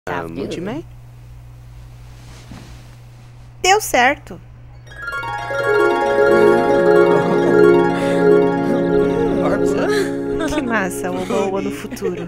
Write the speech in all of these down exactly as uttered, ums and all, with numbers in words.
Tá, Multiman? Deu certo. Que massa, o Oba-Oba no futuro.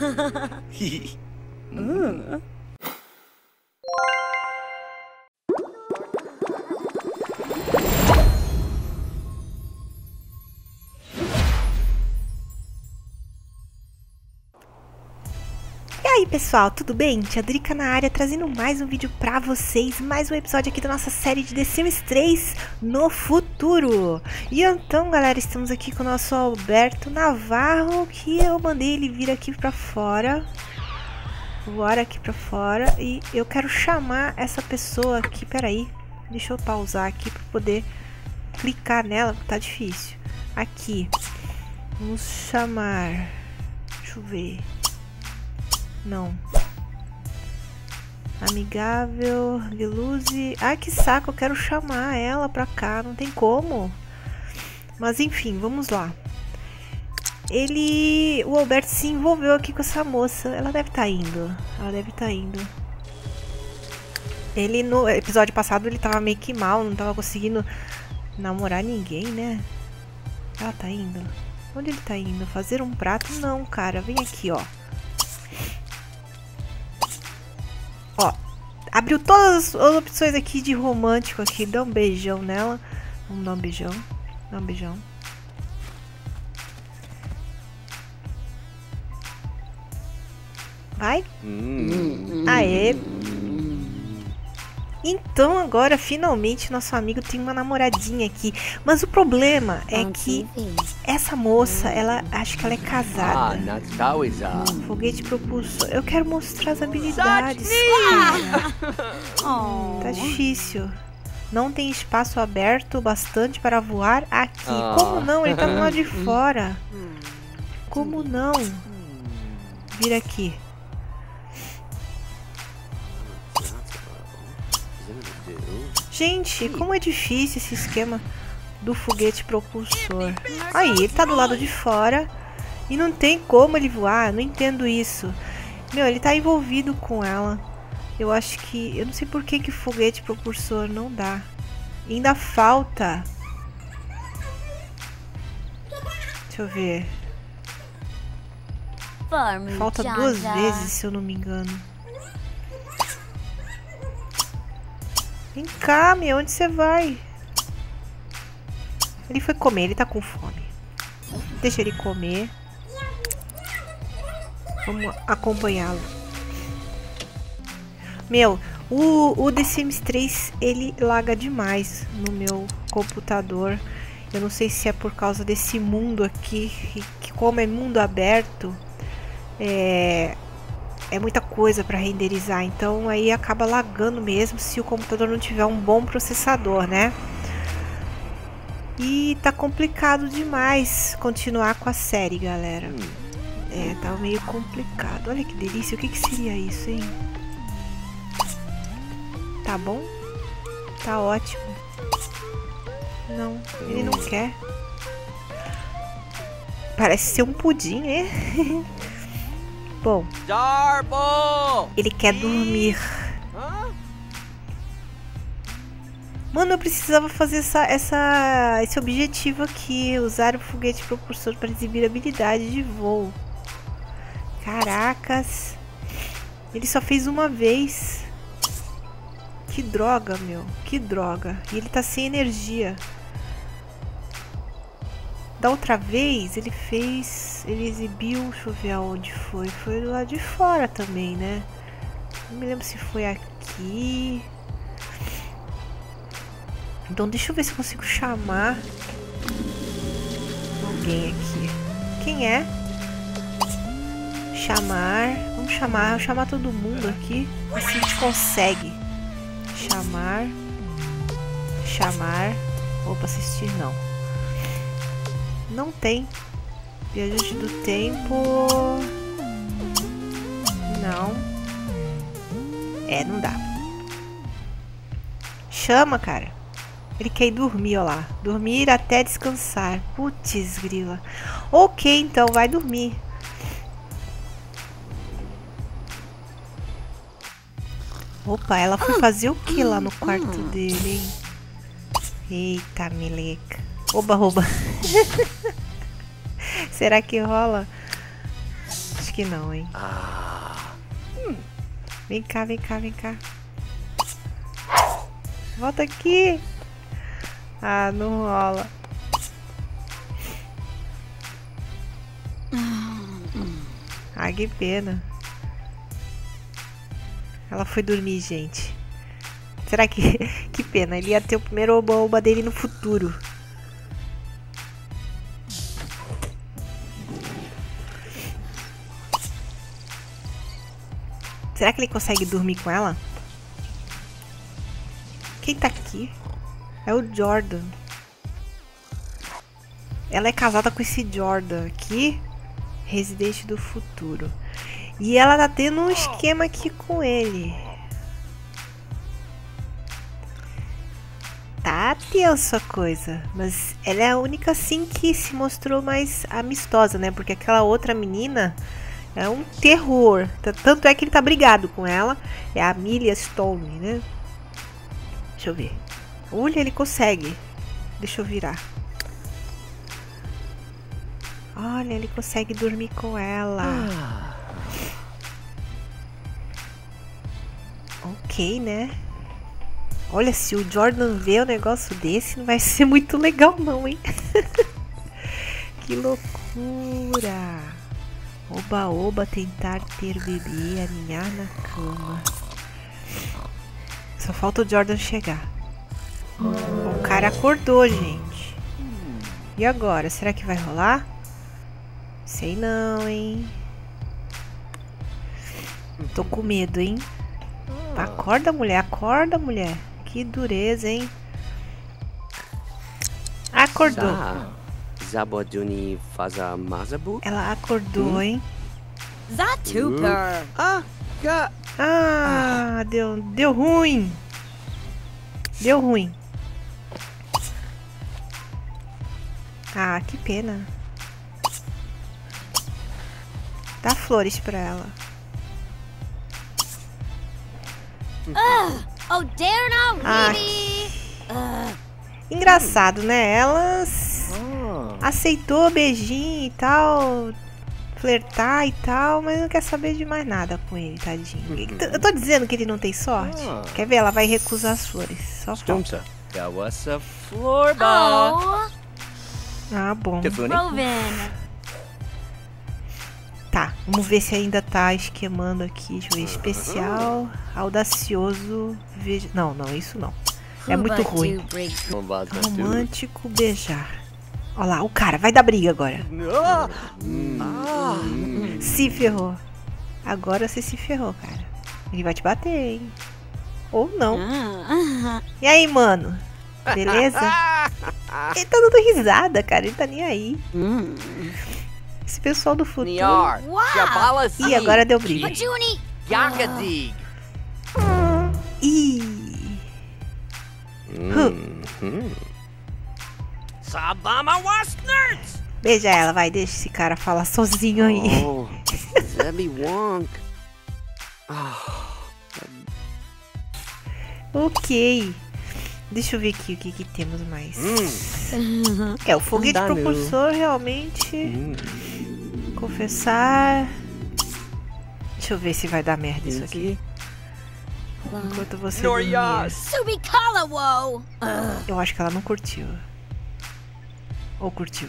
E aí pessoal, tudo bem? Tia Drica na área, trazendo mais um vídeo pra vocês, mais um episódio aqui da nossa série de The Sims três no futuro. E então galera, estamos aqui com o nosso Alberto Navarro, que eu mandei ele vir aqui pra fora. Bora aqui pra fora, e eu quero chamar essa pessoa aqui, peraí, deixa eu pausar aqui pra poder clicar nela, porque tá difícil. Aqui, vamos chamar, deixa eu ver. Não. Amigável, Viluzi. Ai, que saco, eu quero chamar ela pra cá, não tem como. Mas enfim, vamos lá. Ele... O Alberto se envolveu aqui com essa moça. Ela deve estar indo. Ela deve estar indo. Ele, no episódio passado, ele tava meio que mal, não tava conseguindo namorar ninguém, né? Ela tá indo. Onde ele tá indo? Fazer um prato? Não, cara, vem aqui, ó. Ó, abriu todas as opções aqui de romântico aqui. Dá um beijão nela. Vamos dar um beijão. Dá um beijão. Vai. Hum. Aê. Então agora finalmente nosso amigo tem uma namoradinha aqui. Mas o problema é que essa moça, ela acho que ela é casada. Foguete propulsor. Eu quero mostrar as habilidades, cara. Tá difícil. Não tem espaço aberto bastante para voar aqui. Como não? Ele tá do lado de fora. Como não? Vira aqui. Gente, como é difícil esse esquema do foguete propulsor. Aí, ele tá do lado de fora e não tem como ele voar. Não entendo isso. Meu, ele tá envolvido com ela. Eu acho que... Eu não sei por que que foguete propulsor não dá. E ainda falta... Deixa eu ver. Falta duas vezes, se eu não me engano. Vem cá, meu, onde você vai? Ele foi comer, ele tá com fome. Deixa ele comer. Vamos acompanhá-lo. Meu, o, o The Sims três, ele laga demais no meu computador. Eu não sei se é por causa desse mundo aqui, que como é mundo aberto, é... É muita coisa para renderizar, então aí acaba lagando mesmo se o computador não tiver um bom processador, né? E tá complicado demais continuar com a série, galera. É, tá meio complicado. Olha que delícia, o que que seria isso, hein? Tá bom? Tá ótimo. Não, ele não quer. Parece ser um pudim, né? Bom, ele quer dormir. Mano, eu precisava fazer essa, essa, esse objetivo aqui. Usar o foguete propulsor para exibir habilidade de voo. Caracas. Ele só fez uma vez. Que droga, meu. Que droga. E ele tá sem energia. Da outra vez, ele fez... Ele exibiu... Deixa eu ver aonde foi. Foi do lado de fora também, né? Não me lembro se foi aqui. Então, deixa eu ver se eu consigo chamar alguém aqui. Quem é? Chamar. Vamos chamar. Vamos chamar todo mundo aqui. Assim a gente consegue. Chamar. Chamar. Opa, assistir não. Não tem. Viajante do tempo. Não. É, não dá. Chama, cara. Ele quer ir dormir, ó lá. Dormir até descansar. Putz, grila. Ok, então vai dormir. Opa, ela foi fazer o que lá no quarto dele, hein? Eita, meleca. Oba, oba. Será que rola? Acho que não, hein? Hum. Vem cá, vem cá, vem cá. Volta aqui. Ah, não rola. Ah, que pena. Ela foi dormir, gente. Será que... que pena, ele ia ter o primeiro oba-oba dele no futuro. Será que ele consegue dormir com ela? Quem tá aqui? É o Jordan. Ela é casada com esse Jordan aqui. Residente do futuro. E ela tá tendo um esquema aqui com ele. Tá tenso a coisa. Mas ela é a única assim que se mostrou mais amistosa, né? Porque aquela outra menina é um terror. Tanto é que ele tá brigado com ela. É a Amelia Stone, né? Deixa eu ver. Olha, ele consegue. Deixa eu virar. Olha, ele consegue dormir com ela. Ah. Ok, né? Olha, se o Jordan vê o negócio desse, não vai ser muito legal não, hein? Que loucura. Oba, oba, tentar ter bebê, aninhar na cama. Só falta o Jordan chegar. O cara acordou, gente. E agora? Será que vai rolar? Sei não, hein? Tô com medo, hein? Acorda, mulher. Acorda, mulher. Que dureza, hein? Acordou. Zaboduni faza mazabu? Ela acordou, hein? Zatuper. Ah, ah, deu, deu ruim. Deu ruim. Ah, que pena. Dá flores pra ela. Uh, oh, dare not, Ah, uh. Engraçado, né? Ela aceitou beijinho e tal, flertar e tal, mas não quer saber de mais nada com ele, tadinho. Eu tô dizendo que ele não tem sorte. Quer ver? Ela vai recusar as flores. Só falta. That was a floor ball. Oh. Ah, bom. Roven. Tá, vamos ver se ainda tá esquemando aqui. Deixa eu ver. Especial, audacioso, veja... Não, não, isso não. É muito ruim. Romântico, beijar. Olha lá, o cara vai dar briga agora. Se ferrou. Agora você se ferrou, cara. Ele vai te bater, hein? Ou não. E aí, mano? Beleza? Ele tá dando risada, cara. Ele tá nem aí. Esse pessoal do futuro. Ih, agora deu briga. Ih. Beija ela, vai. Deixa esse cara falar sozinho aí. Oh, Zebby Wonk. Ok. Deixa eu ver aqui o que, que temos mais. Hum. É, o foguete propulsor realmente. Hum. Confessar. Deixa eu ver se vai dar merda isso aqui. Enquanto você dormia. Eu acho que ela não curtiu. Ou curtiu?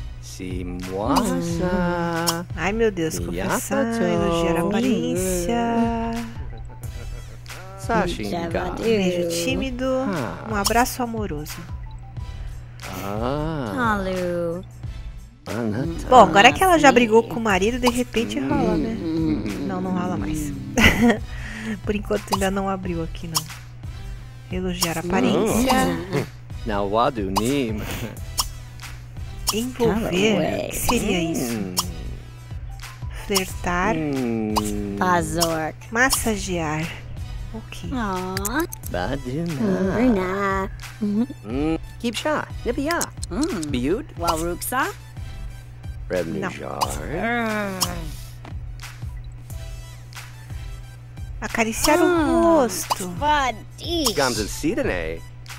Ai, meu Deus. Confessar, elogiar a aparência. Um beijo tímido, um abraço amoroso. Ah. Bom, agora que ela já brigou com o marido, de repente rola, né? Não, não rola mais. Por enquanto ainda não abriu aqui, não. Elogiar a aparência. Envolver. O que seria isso? Flertar. Massagear. Ok. Baduna. Keep shot. Nibia. Beaut. Waruksa. Rebnijar. Acariciar o rosto. Gamza Sidane.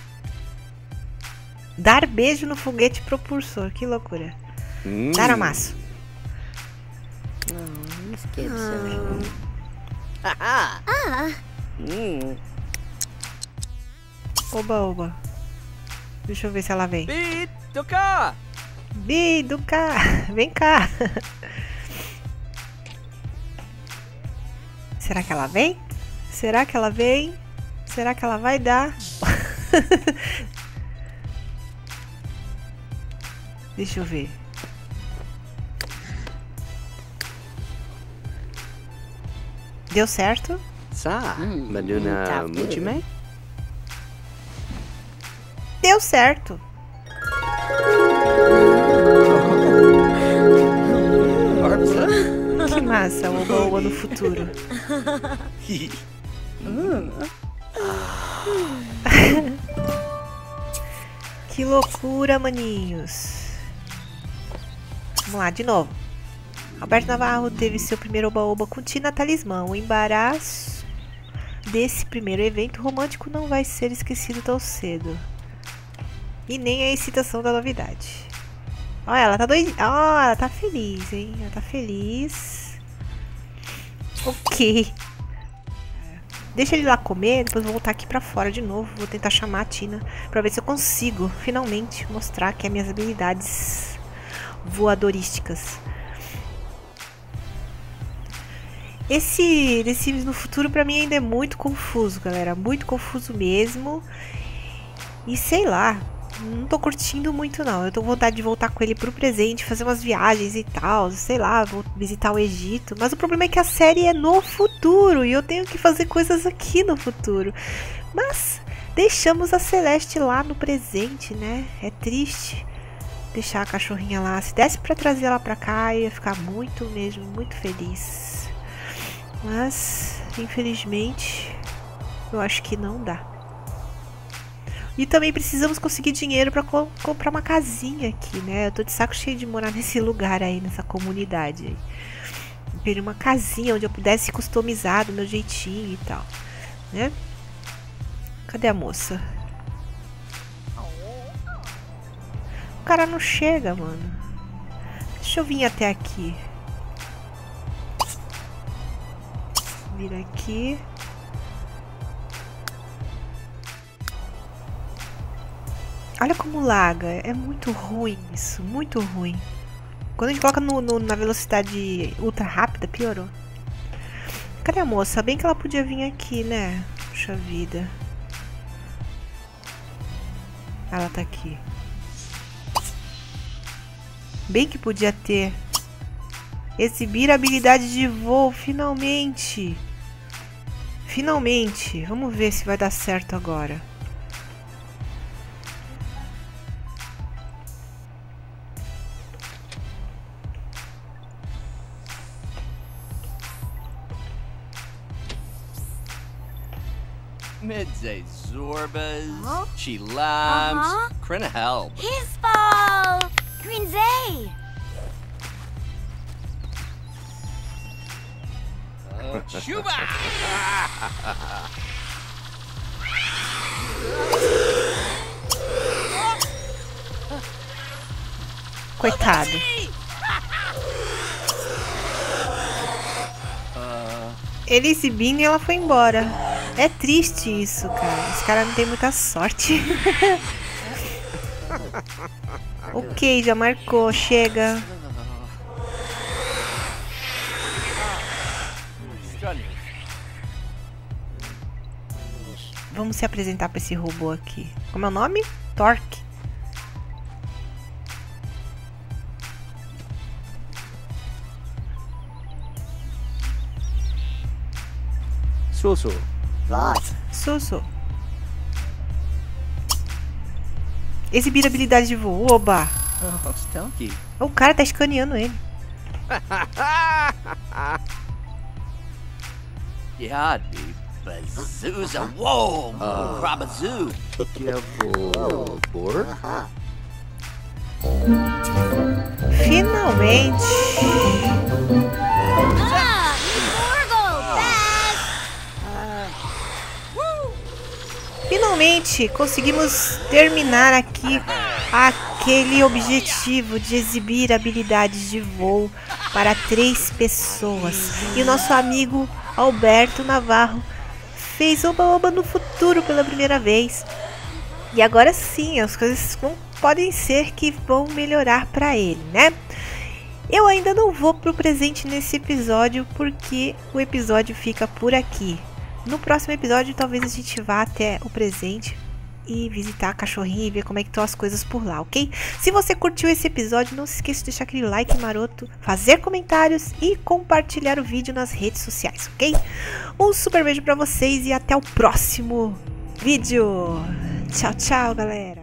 Dar beijo no foguete propulsor. Que loucura. Mm. Dar amasso. Oh, Miss Gibson. Haha. Ah. Mm. Oba, oba. Deixa eu ver se ela vem. Bi, do cá. Bi, do cá. Vem cá. Será que ela vem? Será que ela vem? Será que ela vai dar? Deixa eu ver. Deu certo? Sa, Maduna Muchime? Deu certo. Que massa, o Oba Oba no futuro. Que loucura, maninhos. Vamos lá, de novo. Alberto Navarro teve seu primeiro Oba Oba com Tina Talismã. O embaraço desse primeiro evento romântico não vai ser esquecido tão cedo. E nem a excitação da novidade. Olha, ela tá doida. Ó, ela tá feliz, hein? Ela tá feliz. Ok. Deixa ele lá comer, depois vou voltar aqui pra fora de novo. Vou tentar chamar a Tina pra ver se eu consigo, finalmente, mostrar que as minhas habilidades voadorísticas. Esse The Sims no futuro pra mim ainda é muito confuso, galera. Muito confuso mesmo. E sei lá, não tô curtindo muito não. Eu tô com vontade de voltar com ele pro presente, fazer umas viagens e tal. Sei lá, vou visitar o Egito. Mas o problema é que a série é no futuro e eu tenho que fazer coisas aqui no futuro. Mas deixamos a Celeste lá no presente, né? É triste deixar a cachorrinha lá. Se desse pra trazer ela pra cá, eu ia ficar muito mesmo, muito feliz. Mas, infelizmente, eu acho que não dá. E também precisamos conseguir dinheiro para co comprar uma casinha aqui, né? Eu tô de saco cheio de morar nesse lugar aí, nessa comunidade aí. Eu queria uma casinha onde eu pudesse customizar do meu jeitinho e tal, né? Cadê a moça? O cara não chega, mano. Deixa eu vir até aqui. Vir aqui. Olha como laga. É muito ruim isso. Muito ruim. Quando a gente coloca no, no, na velocidade ultra rápida, piorou. Cadê a moça? Bem que ela podia vir aqui, né? Puxa vida. Ela tá aqui. Bem que podia ter. Exibir a habilidade de voo, finalmente. Finalmente. Vamos ver se vai dar certo agora. Midday Zorbas, huh? Chilams, uh-huh. Krina help. Hisball! Grinzay! Uh, Chuba! Coitado. Ele exibindo e ela foi embora. É triste isso, cara. Esse cara não tem muita sorte. Ok, já marcou. Chega. Vamos se apresentar para esse robô aqui. Como é o nome? Torque. Susu. Susu. Exibir habilidade de voo. Oba! Oh, Stelky. O cara tá escaneando ele. Yeah, Bazooza. Whoa! Uh, Krabazoo. Por? Finalmente! Ah, Morgul! Best! Finalmente conseguimos terminar aqui aquele objetivo de exibir habilidades de voo para três pessoas. E o nosso amigo Alberto Navarro fez oba-oba no futuro pela primeira vez. E agora sim, as coisas vão, podem ser que vão melhorar para ele, né? Eu ainda não vou pro presente nesse episódio porque o episódio fica por aqui. No próximo episódio talvez a gente vá até o presente e visitar a cachorrinha e ver como é que estão as coisas por lá, ok? Se você curtiu esse episódio, não se esqueça de deixar aquele like maroto, fazer comentários e compartilhar o vídeo nas redes sociais, ok? Um super beijo pra vocês e até o próximo vídeo. Tchau, tchau, galera!